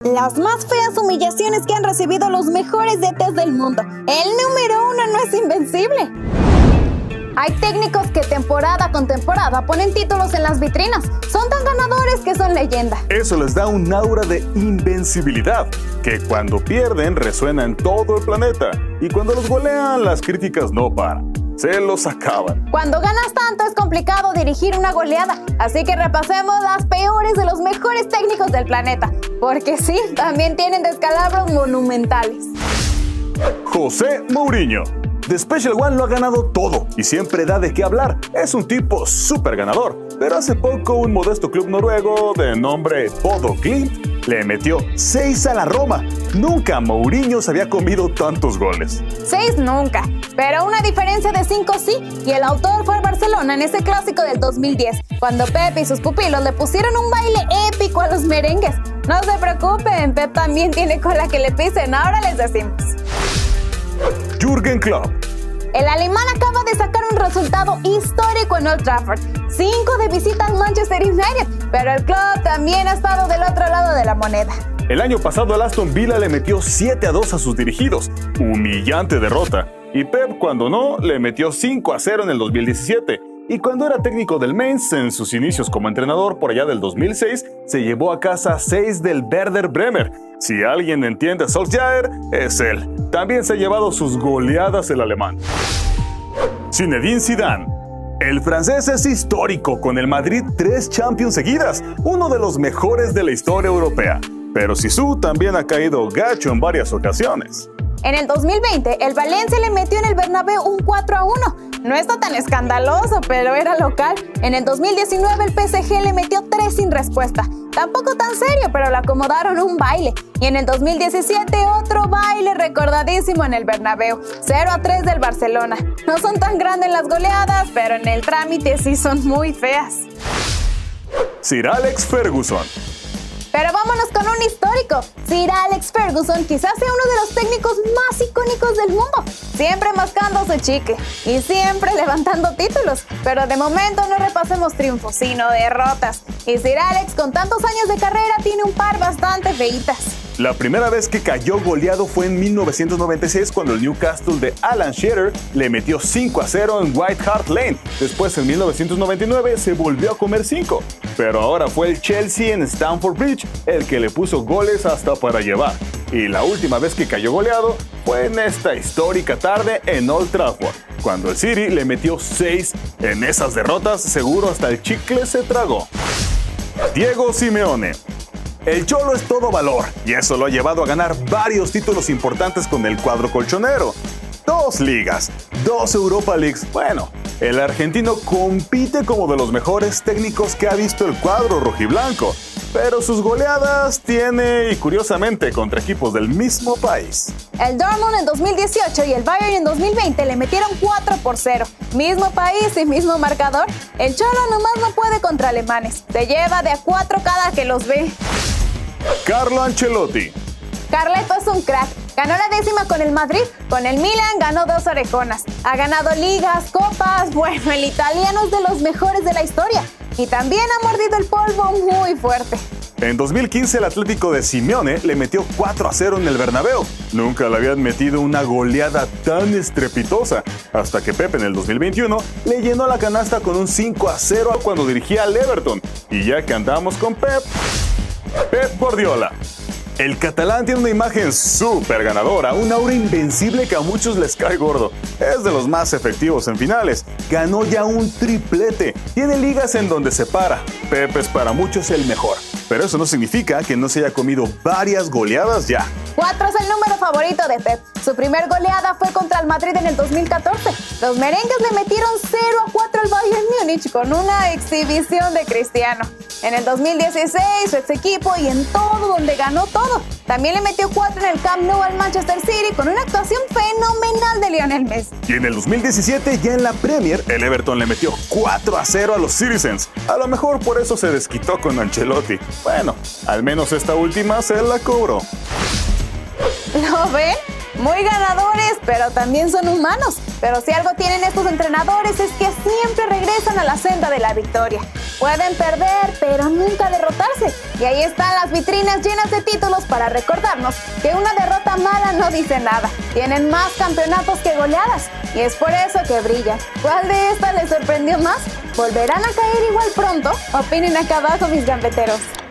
Las más feas humillaciones que han recibido los mejores DTs del mundo. El número 1 no es invencible. Hay técnicos que temporada con temporada ponen títulos en las vitrinas. Son tan ganadores que son leyenda. Eso les da un aura de invencibilidad, que cuando pierden resuena en todo el planeta. Y cuando los golean, las críticas no paran. Se los acaban. Cuando ganas tanto es complicado dirigir una goleada. Así que repasemos las peores de los mejores técnicos del planeta. Porque sí, también tienen descalabros monumentales. José Mourinho. The Special One lo ha ganado todo y siempre da de qué hablar. Es un tipo súper ganador. Pero hace poco un modesto club noruego de nombre Bodo Glimt le metió 6 a la Roma. Nunca Mourinho se había comido tantos goles. 6 nunca, pero una diferencia de 5 sí. Y el autor fue el Barcelona en ese clásico del 2010, cuando Pep y sus pupilos le pusieron un baile épico a los merengues. No se preocupen, Pep también tiene cola que le pisen, ahora les decimos. Jürgen Klopp. El alemán acaba de sacar un resultado histórico en Old Trafford. 5 de visita al Manchester United, pero el club también ha estado del otro lado de la moneda. El año pasado el Aston Villa le metió 7-2 a sus dirigidos. Humillante derrota. Y Pep, cuando no, le metió 5-0 en el 2017. Y cuando era técnico del Mainz, en sus inicios como entrenador por allá del 2006, se llevó a casa 6 del Werder Bremer. Si alguien entiende a Solskjaer, es él. También se ha llevado sus goleadas el alemán. Zinedine Zidane. El francés es histórico, con el Madrid 3 Champions seguidas, uno de los mejores de la historia europea. Pero Zizou también ha caído gacho en varias ocasiones. En el 2020, el Valencia le metió en el Bernabéu un 4-1. No está tan escandaloso, pero era local. En el 2019, el PSG le metió 3 sin respuesta. Tampoco tan serio, pero le acomodaron un baile. Y en el 2017, otro baile recordadísimo en el Bernabéu. 0-3 del Barcelona. No son tan grandes las goleadas, pero en el trámite sí son muy feas. Sir Alex Ferguson. Pero vámonos con un histórico. Sir Alex Ferguson quizás sea uno de los técnicos más icónicos del mundo. Siempre mascando su chicle y siempre levantando títulos. Pero de momento no repasemos triunfos, sino derrotas. Y Sir Alex, con tantos años de carrera, tiene un par bastante feitas. La primera vez que cayó goleado fue en 1996 cuando el Newcastle de Alan Shearer le metió 5-0 en White Hart Lane. Después en 1999 se volvió a comer 5. Pero ahora fue el Chelsea en Stamford Bridge el que le puso goles hasta para llevar. Y la última vez que cayó goleado fue en esta histórica tarde en Old Trafford, cuando el City le metió 6. En esas derrotas seguro hasta el chicle se tragó. Diego Simeone. El Cholo es todo valor, y eso lo ha llevado a ganar varios títulos importantes con el cuadro colchonero. 2 ligas, 2 Europa Leagues. Bueno, el argentino compite como de los mejores técnicos que ha visto el cuadro rojiblanco, pero sus goleadas tiene, y curiosamente, contra equipos del mismo país. El Dortmund en 2018 y el Bayern en 2020 le metieron 4-0. Mismo país y mismo marcador. El Cholo nomás no puede contra alemanes. Se lleva de a 4 cada que los ve. Carlo Ancelotti. Carleto es un crack. Ganó la 10ª con el Madrid, con el Milan ganó 2 orejonas. Ha ganado ligas, copas, bueno, el italiano es de los mejores de la historia. Y también ha mordido el polvo muy fuerte. En 2015 el Atlético de Simeone le metió 4-0 en el Bernabéu. Nunca le habían metido una goleada tan estrepitosa, hasta que Pep en el 2021 le llenó la canasta con un 5-0 cuando dirigía al Everton. Y ya que andamos con Pep Guardiola. El catalán tiene una imagen súper ganadora, una aura invencible que a muchos les cae gordo. Es de los más efectivos en finales. Ganó ya un triplete. Tiene ligas en donde se para. Pep es para muchos el mejor. Pero eso no significa que no se haya comido varias goleadas ya. 4 es el número favorito de Pep. Su primer goleada fue contra el Madrid en el 2014. Los merengues le metieron 0-4 al Bayern Múnich con una exhibición de Cristiano. En el 2016 su ex equipo y en todo donde ganó todo. También le metió 4 en el Camp Nou al Manchester City con una actuación fenomenal de Lionel Messi. Y en el 2017 ya en la Premier el Everton le metió 4-0 a los Citizens. A lo mejor por eso se desquitó con Ancelotti. Bueno, al menos esta última se la cobró. ¿Lo ven? Muy ganadores, pero también son humanos. Pero si algo tienen estos entrenadores es que siempre regresan a la senda de la victoria. Pueden perder, pero nunca derrotarse. Y ahí están las vitrinas llenas de títulos para recordarnos que una derrota mala no dice nada. Tienen más campeonatos que goleadas. Y es por eso que brillan. ¿Cuál de estas les sorprendió más? ¿Volverán a caer igual pronto? Opinen acá abajo, mis gambeteros.